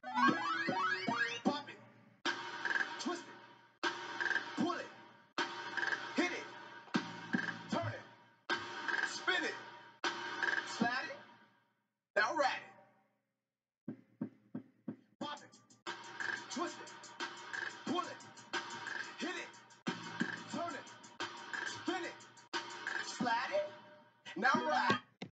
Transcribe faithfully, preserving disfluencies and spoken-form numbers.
Pop it, twist it, pull it, hit it, turn it, spin it, slide it, now ride it. Pop it, twist it, pull it, hit it, turn it, spin it, slide it, now ride it.